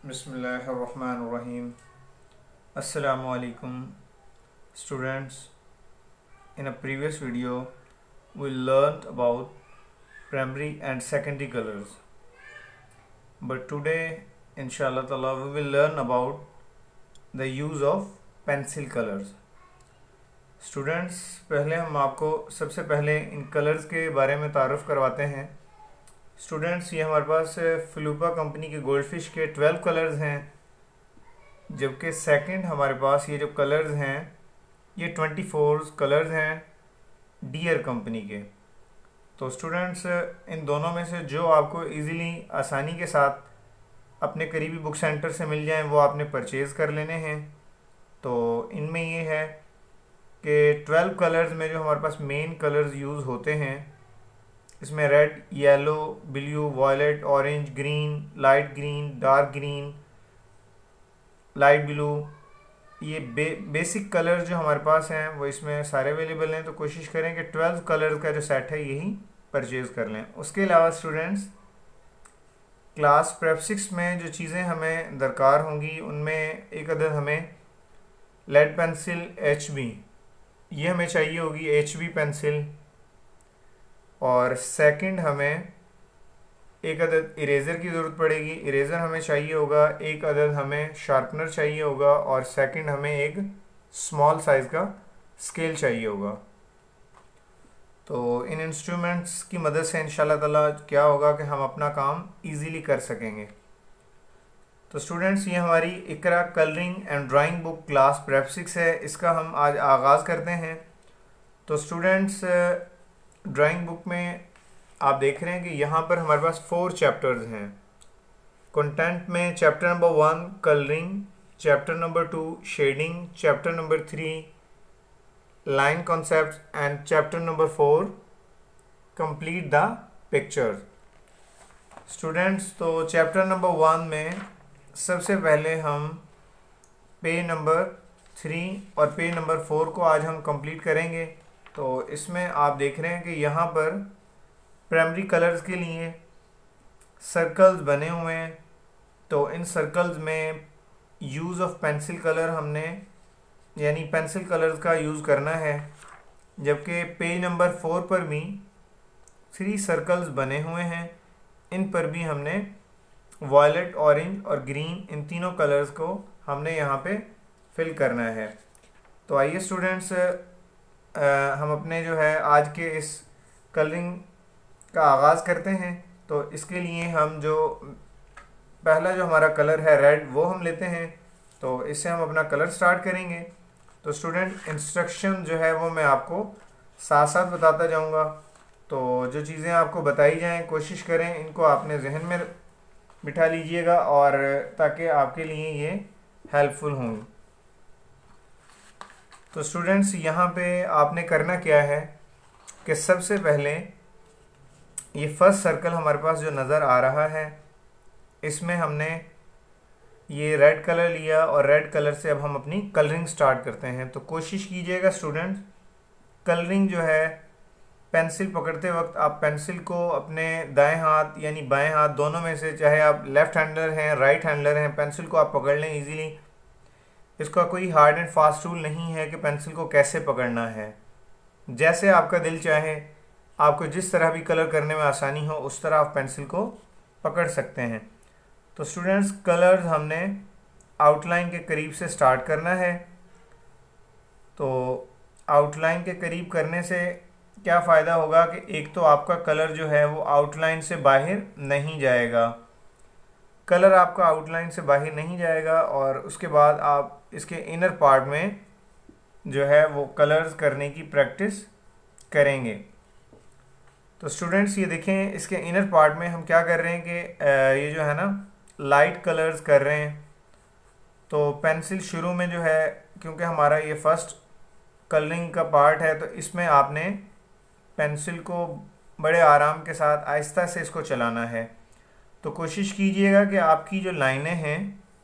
Bismillahirrahmanirrahim. Assalamu alaikum students. In a previous video we learned about primary and secondary colors, but today inshallah ta'ala we will learn about the use of pencil colors. Students, पहले हम आपको सबसे पहले इन colours के बारे में तारुफ करवाते हैं। स्टूडेंट्स, ये हमारे पास फ्लूपा कंपनी के गोल्डफिश के 12 कलर्स हैं, जबकि सेकंड हमारे पास ये जो कलर्स हैं ये 24 कलर्स हैं डियर कंपनी के। तो स्टूडेंट्स, इन दोनों में से जो आपको इजीली आसानी के साथ अपने करीबी बुक सेंटर से मिल जाएं वो आपने परचेज़ कर लेने हैं। तो इनमें ये है कि 12 कलर्स में जो हमारे पास मेन कलर्स यूज़ होते हैं, इसमें red, yellow, blue, violet, orange, green, light green, dark green, light blue, ये बेसिक कलर जो हमारे पास हैं वो इसमें सारे अवेलेबल हैं। तो कोशिश करें कि 12 कलर का जो सेट है यही परचेज़ कर लें। उसके अलावा स्टूडेंट्स, क्लास प्रेप 6 में जो चीज़ें हमें दरकार होंगी उनमें एक अदद हमें लेड पेंसिल HB, ये हमें चाहिए होगी HB पेंसिल, और सेकंड हमें एक अदद इरेज़र की ज़रूरत पड़ेगी। इरेज़र हमें चाहिए होगा, एक अदद हमें शार्पनर चाहिए होगा, और सेकंड हमें एक स्मॉल साइज़ का स्केल चाहिए होगा। तो इन इंस्ट्रूमेंट्स की मदद से इंशाल्लाह ताला क्या होगा कि हम अपना काम इजीली कर सकेंगे। तो स्टूडेंट्स, ये हमारी Iqra colouring and drawing book class prep 6 है, इसका हम आज आगाज़ करते हैं। तो स्टूडेंट्स, ड्राइंग बुक में आप देख रहे हैं कि यहाँ पर हमारे पास 4 चैप्टर्स हैं। कंटेंट में chapter number 1 colouring, chapter number 2 shading, chapter number 3 line concepts and chapter number 4 complete the picture. Students, तो चैप्टर नंबर 1 में सबसे पहले हम पेज नंबर 3 और पेज नंबर 4 को आज हम कंप्लीट करेंगे। तो इसमें आप देख रहे हैं कि यहाँ पर प्राइमरी कलर्स के लिए सर्कल्स बने हुए हैं। तो इन सर्कल्स में यूज़ ऑफ पेंसिल कलर हमने यानी पेंसिल कलर्स का यूज़ करना है, जबकि पेज नंबर 4 पर भी 3 सर्कल्स बने हुए हैं। इन पर भी हमने वायलेट, ऑरेंज और ग्रीन, इन तीनों कलर्स को हमने यहाँ पे फिल करना है। तो आइए स्टूडेंट्स, हम अपने जो है आज के इस कलरिंग का आगाज़ करते हैं। तो इसके लिए हम जो पहला जो हमारा कलर है रेड, वो हम लेते हैं। तो इससे हम अपना कलर स्टार्ट करेंगे। तो स्टूडेंट, इंस्ट्रक्शन जो है वो मैं आपको साथ साथ बताता जाऊंगा। तो जो चीज़ें आपको बताई जाएं कोशिश करें इनको आपने जहन में बिठा लीजिएगा, और ताकि आपके लिए ये हेल्पफुल हों। तो स्टूडेंट्स, यहाँ पे आपने करना क्या है कि सबसे पहले ये फर्स्ट सर्कल हमारे पास जो नज़र आ रहा है, इसमें हमने ये रेड कलर लिया और रेड कलर से अब हम अपनी कलरिंग स्टार्ट करते हैं। तो कोशिश कीजिएगा स्टूडेंट्स, कलरिंग जो है पेंसिल पकड़ते वक्त आप पेंसिल को अपने दाएं हाथ यानी बाएं हाथ दोनों में से, चाहे आप लेफ़्ट हैंडलर हैं राइट हैंडलर हैं, पेंसिल को आप पकड़ लें इजीली। इसका कोई हार्ड एंड फास्ट रूल नहीं है कि पेंसिल को कैसे पकड़ना है। जैसे आपका दिल चाहे, आपको जिस तरह भी कलर करने में आसानी हो उस तरह आप पेंसिल को पकड़ सकते हैं। तो स्टूडेंट्स, कलर्स हमने आउटलाइन के करीब से स्टार्ट करना है। तो आउटलाइन के करीब करने से क्या फ़ायदा होगा कि एक तो आपका कलर जो है वो आउटलाइन से बाहर नहीं जाएगा, कलर आपका आउटलाइन से बाहर नहीं जाएगा, और उसके बाद आप इसके इनर पार्ट में जो है वो कलर्स करने की प्रैक्टिस करेंगे। तो स्टूडेंट्स, ये देखें, इसके इनर पार्ट में हम क्या कर रहे हैं कि ये जो है ना लाइट कलर्स कर रहे हैं। तो पेंसिल शुरू में जो है, क्योंकि हमारा ये फर्स्ट कलरिंग का पार्ट है, तो इसमें आपने पेंसिल को बड़े आराम के साथ आहिस्ता से इसको चलाना है। तो कोशिश कीजिएगा कि आपकी जो लाइनें हैं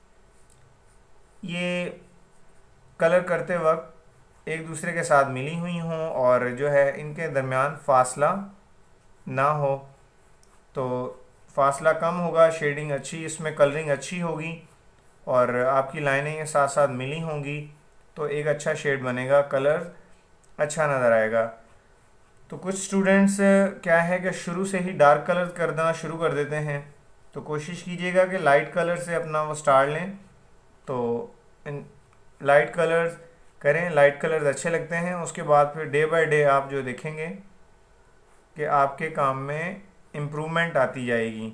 ये कलर करते वक्त एक दूसरे के साथ मिली हुई हों और जो है इनके दरमियान फासला ना हो। तो फासला कम होगा, शेडिंग अच्छी, इसमें कलरिंग अच्छी होगी और आपकी लाइनें साथ साथ मिली होंगी तो एक अच्छा शेड बनेगा, कलर अच्छा नज़र आएगा। तो कुछ स्टूडेंट्स क्या है कि शुरू से ही डार्क कलर करना शुरू कर देते हैं, तो कोशिश कीजिएगा कि लाइट कलर से अपना वो स्टार्ट लें। तो इन लाइट कलर्स करें, लाइट कलर्स अच्छे लगते हैं। उसके बाद फिर डे बाय डे आप जो देखेंगे कि आपके काम में इम्प्रूवमेंट आती जाएगी।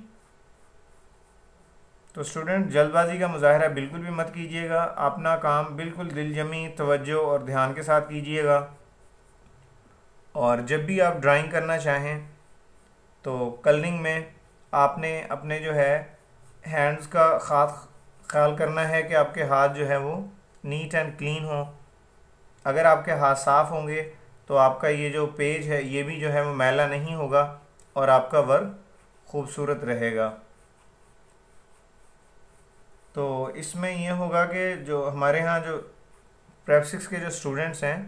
तो स्टूडेंट जल्दबाजी का मुजाहरा बिल्कुल भी मत कीजिएगा, अपना काम बिल्कुल दिलजमी, तवज्जो और ध्यान के साथ कीजिएगा। और जब भी आप ड्राइंग करना चाहें तो कलरिंग में आपने अपने जो है हैंड्स का ख़ास ख्याल करना है कि आपके हाथ जो है वो नीट एंड क्लीन हो। अगर आपके हाथ साफ़ होंगे तो आपका ये जो पेज है ये भी जो है वो मैला नहीं होगा और आपका वर्क खूबसूरत रहेगा। तो इसमें ये होगा कि जो हमारे यहाँ जो प्रेप 6 के जो स्टूडेंट्स हैं,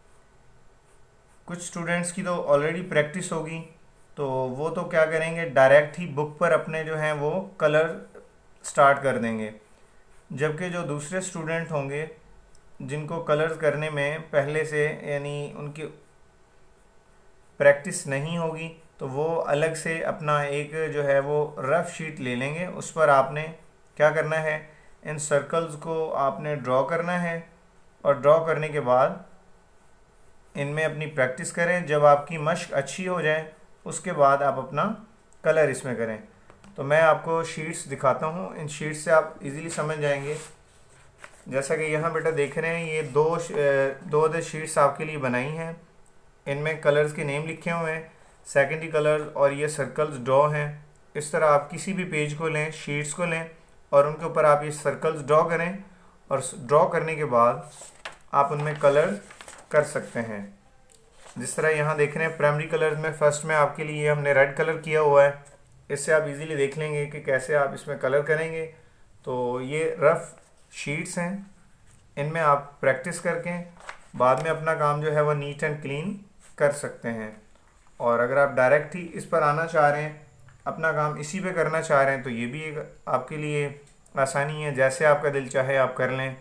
कुछ स्टूडेंट्स की तो ऑलरेडी प्रैक्टिस होगी, तो वो तो क्या करेंगे, डायरेक्ट ही बुक पर अपने जो हैं वो कलर स्टार्ट कर देंगे। जबकि जो दूसरे स्टूडेंट होंगे जिनको कलर्स करने में पहले से यानी उनकी प्रैक्टिस नहीं होगी, तो वो अलग से अपना एक जो है वो रफ़ शीट ले लेंगे। उस पर आपने क्या करना है, इन सर्कल्स को आपने ड्रॉ करना है और ड्रॉ करने के बाद इनमें अपनी प्रैक्टिस करें। जब आपकी मश्क अच्छी हो जाए उसके बाद आप अपना कलर इसमें करें। तो मैं आपको शीट्स दिखाता हूँ, इन शीट्स से आप इजीली समझ जाएंगे। जैसा कि यहाँ बेटा देख रहे हैं, ये दो शीट्स आपके लिए बनाई हैं। इनमें कलर्स के नेम लिखे हुए हैं, सेकेंडरी कलर्स और ये सर्कल्स ड्रॉ हैं। इस तरह आप किसी भी पेज को लें, शीट्स को लें और उनके ऊपर आप ये सर्कल्स ड्रॉ करें और ड्रॉ करने के बाद आप उनमें कलर कर सकते हैं। जिस तरह यहाँ देख रहे हैं प्राइमरी कलर्स में फर्स्ट में आपके लिए हमने रेड कलर किया हुआ है। इससे आप इजीली देख लेंगे कि कैसे आप इसमें कलर करेंगे। तो ये रफ़ शीट्स हैं, इनमें आप प्रैक्टिस करके बाद में अपना काम जो है वह नीट एंड क्लीन कर सकते हैं। और अगर आप डायरेक्ट ही इस पर आना चाह रहे हैं, अपना काम इसी पे करना चाह रहे हैं, तो ये भी एक आपके लिए आसानी है, जैसे आपका दिल चाहे आप कर लें।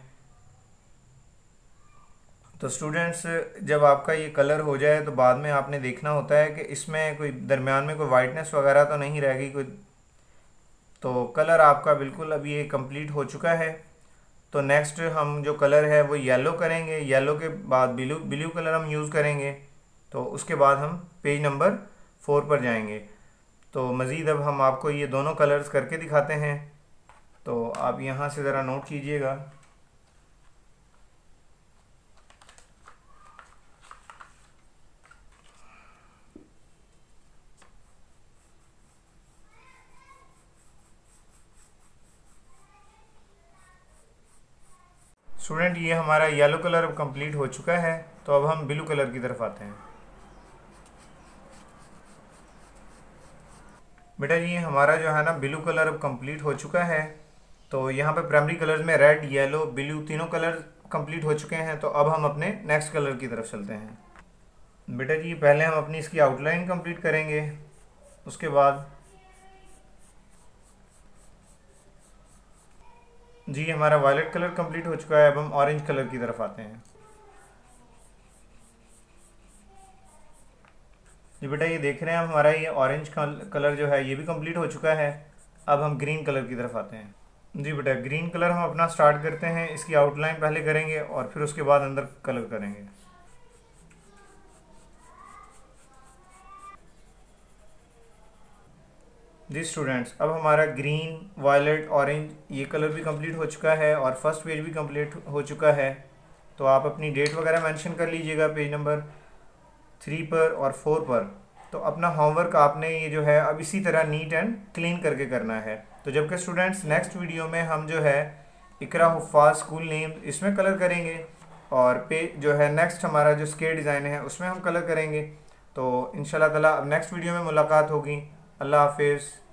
तो स्टूडेंट्स जब आपका ये कलर हो जाए तो बाद में आपने देखना होता है कि इसमें कोई दरमियान में कोई वाइटनेस वगैरह तो नहीं रहेगी कोई। तो कलर आपका बिल्कुल अब ये कंप्लीट हो चुका है। तो नेक्स्ट हम जो कलर है वो येलो करेंगे, येलो के बाद ब्लू कलर हम यूज़ करेंगे। तो उसके बाद हम पेज नंबर 4 पर जाएंगे। तो मज़ीद अब हम आपको ये दोनों कलर्स करके दिखाते हैं, तो आप यहाँ से ज़रा नोट कीजिएगा। स्टूडेंट ये हमारा येलो कलर अब कंप्लीट हो चुका है, तो अब हम ब्लू कलर की तरफ आते हैं। बेटा जी हमारा जो है ना ब्लू कलर अब कंप्लीट हो चुका है। तो यहाँ पे प्राइमरी कलर्स में रेड, येलो, ब्लू तीनों कलर कंप्लीट हो चुके हैं। तो अब हम अपने नेक्स्ट कलर की तरफ चलते हैं। बेटा जी पहले हम अपनी इसकी आउटलाइन कंप्लीट करेंगे, उसके बाद जी हमारा वायलेट कलर कंप्लीट हो चुका है। अब हम ऑरेंज कलर की तरफ आते हैं। जी बेटा ये देख रहे हैं हमारा ये ऑरेंज कलर जो है ये भी कंप्लीट हो चुका है। अब हम ग्रीन कलर की तरफ आते हैं। जी बेटा ग्रीन कलर हम अपना स्टार्ट करते हैं, इसकी आउटलाइन पहले करेंगे और फिर उसके बाद अंदर कलर करेंगे। जी स्टूडेंट्स अब हमारा ग्रीन, वायलेट, ऑरेंज ये कलर भी कंप्लीट हो चुका है और फर्स्ट पेज भी कंप्लीट हो चुका है। तो आप अपनी डेट वगैरह मेंशन कर लीजिएगा पेज नंबर 3 पर और 4 पर। तो अपना होमवर्क आपने ये जो है अब इसी तरह नीट एंड क्लीन करके करना है। तो जबकि स्टूडेंट्स नेक्स्ट वीडियो में हम जो है इकरा हुफ़ाज़ स्कूल नेम इसमें कलर करेंगे और पेज जो है नेक्स्ट हमारा जो स्केल डिज़ाइन है उसमें हम कलर करेंगे। तो इंशाल्लाह ताला अब नेक्स्ट वीडियो में मुलाकात होगी। अल्लाह हाफिज़।